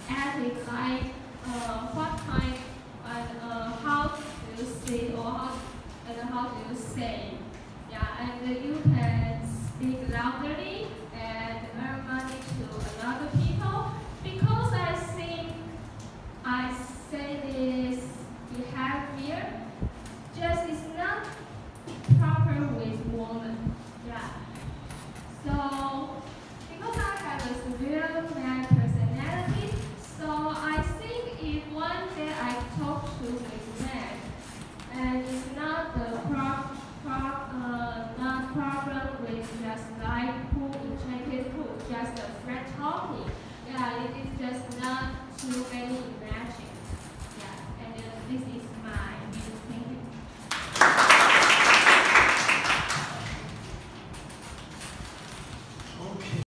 add it like what kind and how do you say or how do you say. Yeah, and you can speak loudly and earn money to another people because